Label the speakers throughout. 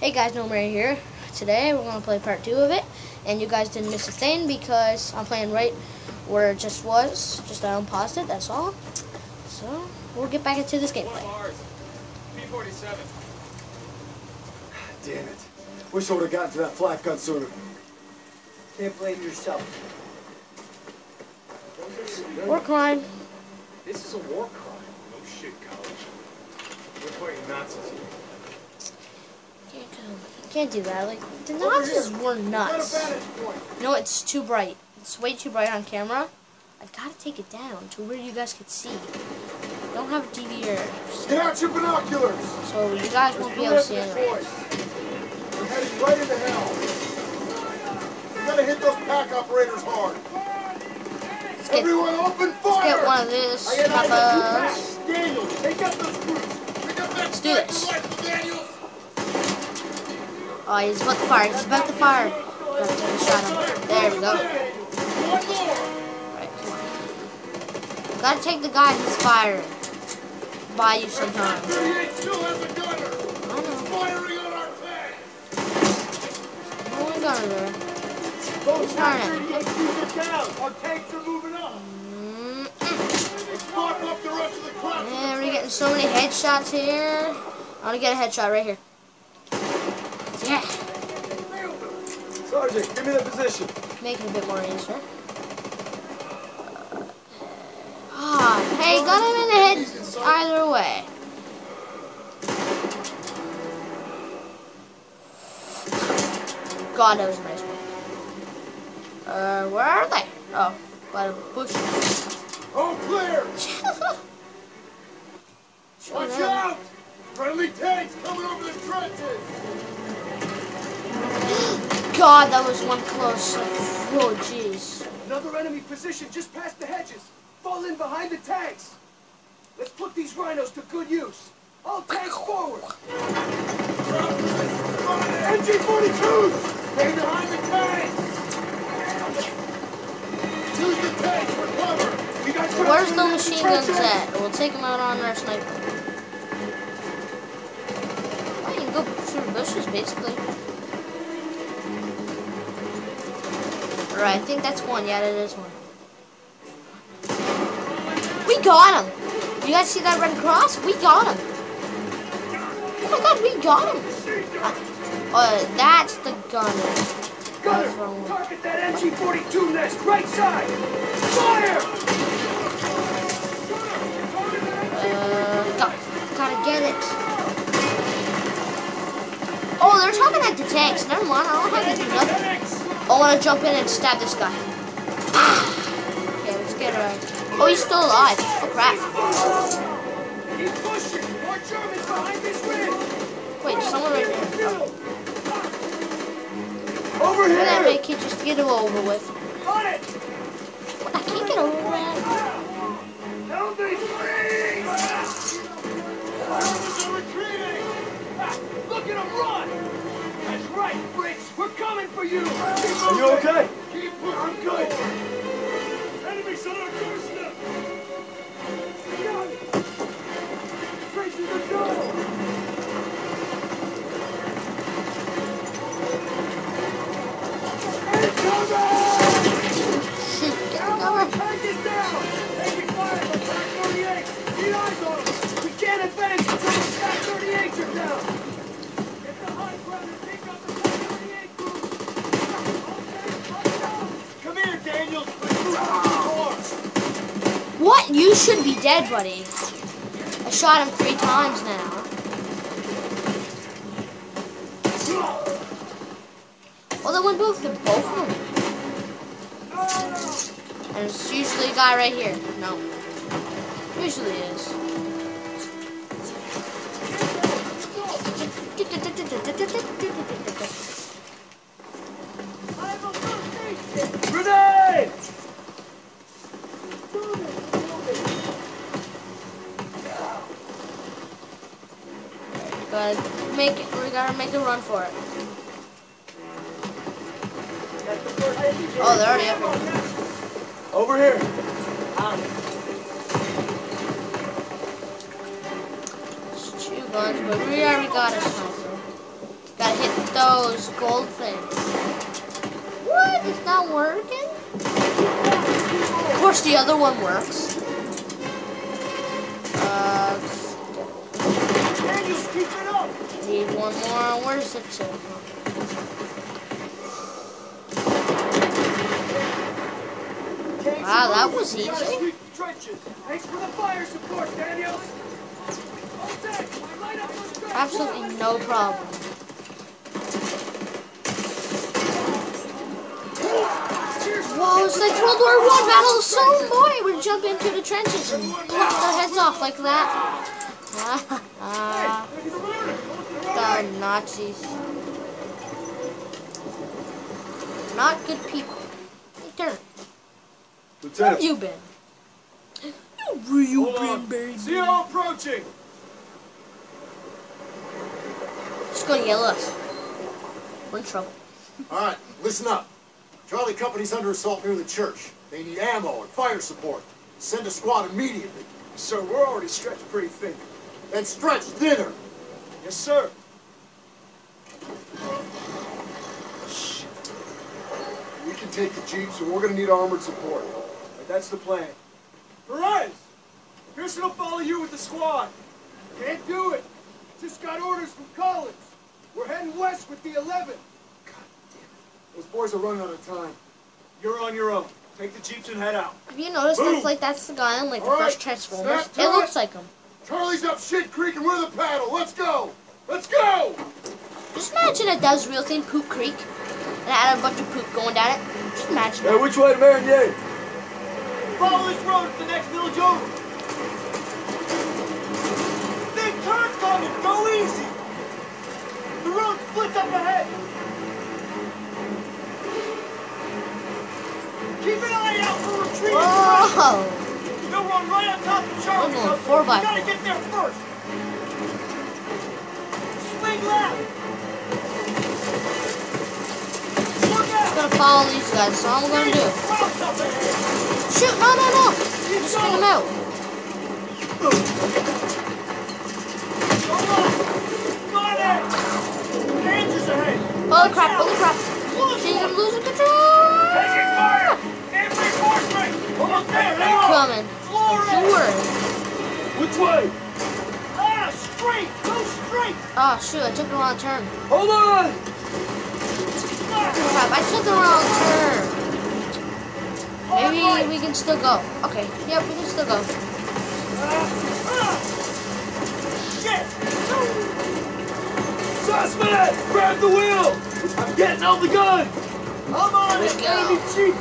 Speaker 1: Hey guys, Nomari here. Today we're going to play part 2 of it, and you guys didn't miss a thing because I'm playing right where it just was. Just I unpaused it, that's all. So, we'll get back into this gameplay.
Speaker 2: P-47.
Speaker 3: Damn it. Wish I would have gotten to that flak gun sooner.
Speaker 4: Can't blame yourself.
Speaker 1: War crime.
Speaker 2: This is a war crime. No shit, college. We're fighting Nazis here.
Speaker 1: Can't do that. Like, the Nazis were nuts. No, it's too bright. It's way too bright on camera. I've got to take it down to where you guys can see. I don't have a DVR.
Speaker 3: Get out your binoculars!
Speaker 1: So you guys won't be able to see anything.
Speaker 3: We're heading right into hell. We gotta hit those pack operators hard. Everyone open fire!
Speaker 1: Let's get one of this.
Speaker 3: Daniel, take out those groups.
Speaker 1: Let's do this. Oh, he's about to fire. He's about to fire. Gotta take a shot at him. There we go. Right, come on. Gotta take the guy who's firing. Buy you some time. I know. Only gunner there. Who's firing at me?
Speaker 3: Our tanks are moving up.
Speaker 1: Yeah, we're getting so many headshots here. I want to get a headshot right here. Yeah.
Speaker 3: Sergeant, give me the position.
Speaker 1: Make it a bit more easier. Hey, got him in the head either way. God, that was a nice one. Where are they? Oh, by the bushes.
Speaker 3: All clear! Watch out! Friendly tanks coming over the trenches!
Speaker 1: God, that was one close. Oh, jeez.
Speaker 4: Another enemy position just past the hedges. Fall in behind the tanks. Let's put these rhinos to good use. All tanks forward.
Speaker 3: NG-42s! Stay behind the tanks! Use the tanks for cover! We got
Speaker 1: Where's the machine guns at? We'll take them out on our sniper. Oh, you can go through the bushes, basically. Alright, I think that's one. Yeah, that is one. We got him! You guys see that red cross? We got him! Oh my god, we got him! That's the gunner.
Speaker 4: Gunner, target that NG-42 nest, right side! Fire!
Speaker 1: Gotta get it. Oh, they're talking at the tanks. Never mind, I don't have to do nothing. I want to jump in and stab this guy. Okay, let's get her. Oh, he's still alive. Oh, crap.
Speaker 4: Keep pushing! More Germans behind this ridge!
Speaker 1: Wait, someone right there. Oh.
Speaker 3: Over here!
Speaker 1: That make it just get it over with.
Speaker 4: On it!
Speaker 1: I can't get over that.
Speaker 4: Help me, please!
Speaker 3: Germans are retreating!
Speaker 4: Look at them run! That's right, Brits! We're coming for you!
Speaker 3: Are you okay?
Speaker 4: Keep pushing! I'm good!
Speaker 3: Enemies on our doorstep!
Speaker 4: Tracy, let's go!
Speaker 1: Shoot, get the cover.
Speaker 4: Tank is down! Enemy fire from Tank 38! Keep eyes on them! We can't advance until the Tank 38s are down! Get the high ground and pick up the Tank 38 group!
Speaker 3: Come here, Daniels!
Speaker 1: What? You should be dead, buddy. I shot him 3 times now. Well, that went both of them. And it's usually a guy right here. No. Usually is.
Speaker 4: Grenade!
Speaker 1: We gotta make a run for it. Oh, they're already up here.
Speaker 3: Over here!
Speaker 1: It's 2 guns, but we already got a sniper. Gotta hit those gold things. What? It's not working? Of course, the other one works.
Speaker 4: Daniels, keep it up!
Speaker 1: Need one more. Where's the two? Wow, that was
Speaker 4: We gotta
Speaker 1: easy.
Speaker 4: sweep the trenches. Thanks for the fire support, Daniels. All set. Line up those trenches.
Speaker 1: Absolutely no problem. Whoa, it's like World War I battle of Somme, boy! We jump into the trenches and cut their heads off like that. The Nazis. Not good people. Hey, Turner, where have
Speaker 3: Lieutenant,
Speaker 1: you been? Where you
Speaker 2: Hold
Speaker 1: been,
Speaker 2: on.
Speaker 1: baby?
Speaker 2: CO approaching.
Speaker 1: Just gonna yell at us. We're in trouble.
Speaker 3: all right, listen up. Charlie Company's under assault near the church. They need ammo and fire support. Send a squad immediately.
Speaker 2: Sir, we're already stretched pretty thin.
Speaker 3: Then stretch thinner.
Speaker 2: Yes, sir.
Speaker 3: We can take the jeep, so we're gonna need armored support.
Speaker 2: Right, that's the plan. Perez! Pearson will follow you with the squad.
Speaker 4: Can't do it. Just got orders from Collins. We're heading west with the 11.
Speaker 3: Those boys are running out of time.
Speaker 2: You're on your own. Take the jeeps and head out.
Speaker 1: Have you noticed
Speaker 3: Boom.
Speaker 1: that's like the guy in like the
Speaker 3: All right,
Speaker 1: first Transformers?
Speaker 3: snap to
Speaker 1: It
Speaker 3: it.
Speaker 1: looks like him.
Speaker 3: Charlie's up shit creek and we're the paddle. Let's go! Let's go!
Speaker 1: Just imagine it does real thing, Poop Creek, and it had a bunch of poop going down it. Just imagine
Speaker 2: Hey,
Speaker 1: it.
Speaker 2: which way to Marigny? Follow this road to the next village over. Big turn coming. Go easy. The road splits up ahead. Keep an eye out for retreating traffic.
Speaker 1: Whoa!
Speaker 2: They'll run right on top of Charlie.
Speaker 1: I'm going
Speaker 2: so
Speaker 1: 4x4.
Speaker 2: You gotta get there first. Swing left. Look
Speaker 1: I'm
Speaker 2: out.
Speaker 1: gonna follow these guys, so I'm gonna do.
Speaker 2: Rocks up ahead.
Speaker 1: Shoot! No, no, no! Just swing them out.
Speaker 2: Go left. Got it. Dangers ahead.
Speaker 1: Holy crap! Holy crap! Jeez, I'm losing control!
Speaker 2: Taking fire. And reinforcement. Almost there. Hang on.
Speaker 1: Coming.
Speaker 2: Slower.
Speaker 1: Don't worry.
Speaker 2: Which way? Ah, straight. Go straight.
Speaker 1: Oh shoot! I took the wrong turn.
Speaker 2: Hold on.
Speaker 1: Crap! I took the wrong turn. Maybe we can still go. Okay. Yep, we can still go.
Speaker 2: Shit. Suspect! Grab the wheel! I'm getting out the gun! I'm on
Speaker 1: Let's
Speaker 2: it,
Speaker 1: go.
Speaker 2: baby chief!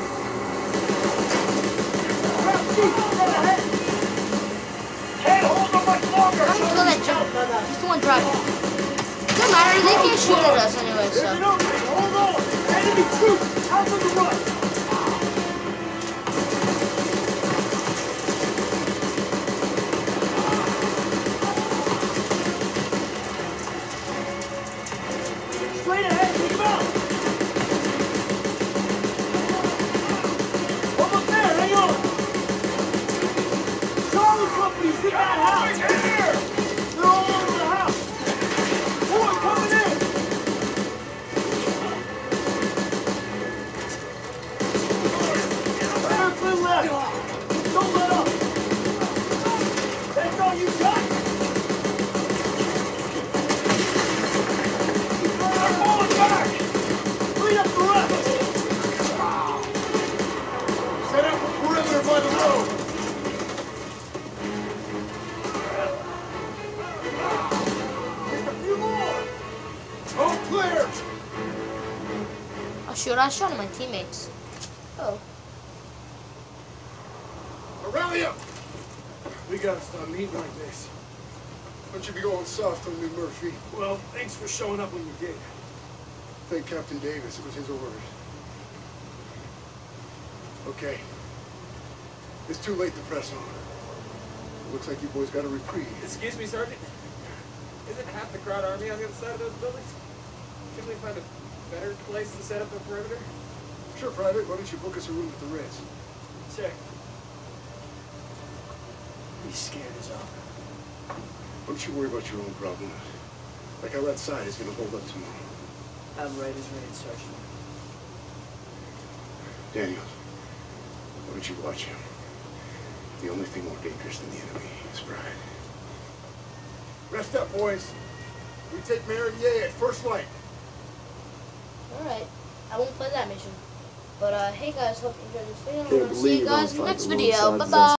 Speaker 2: Grab chief, dead ahead! Can't hold them much longer!
Speaker 1: I'm gonna kill that jump. He's the one driving. Doesn't matter. They can't shoot at us anyway.
Speaker 2: There's an
Speaker 1: So.
Speaker 2: opening, hold on! Enemy troops, out on the run! Straight ahead, take him out! Almost there, hang on! Charlie Company's in that house! They're all over the house! Boy, coming in! Everything left! Don't let up! That's all you got? They're falling back! Clean up the rest!
Speaker 3: Set up a perimeter by the road.
Speaker 2: Just a few more!
Speaker 3: All clear.
Speaker 1: Oh shoot! I shot at my teammates. Oh.
Speaker 3: Rally up.
Speaker 2: We gotta stop meeting like this.
Speaker 3: Why don't you be going south to me, Murphy?
Speaker 2: Well, thanks for showing up when you did.
Speaker 3: Thank Captain Davis. It was his orders. Okay. It's too late to press on. Looks like you boys got a reprieve.
Speaker 5: Excuse me, Sergeant. Isn't half the crowd army on the other side of those buildings? Couldn't we find a better place to set up a perimeter?
Speaker 3: Sure, Private. Why don't you book us a room at the Ritz?
Speaker 5: Check.
Speaker 2: He's scared as hell.
Speaker 3: Why don't you worry about your own problems? Like how that side is going to hold up tomorrow.
Speaker 5: I'm right as rain, Sergeant.
Speaker 3: Daniels, why don't you watch him? The only thing more dangerous than the enemy is pride. Rest up, boys. We take Meridier at first light.
Speaker 1: Alright. I won't play that mission. But, hey guys, hope you enjoyed this video.
Speaker 3: Can't
Speaker 1: And I'll see you
Speaker 3: believe I'm
Speaker 1: guys in the next
Speaker 3: fighting
Speaker 1: video.
Speaker 3: alongside
Speaker 1: Bye-bye.